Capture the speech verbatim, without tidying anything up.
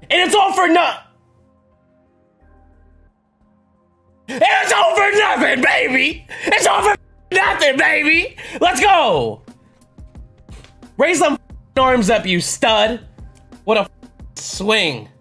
And it's all for no- It's all for nothing, baby! It's all for nothing, baby! Let's go! Raise them arms up, you stud! What a swing.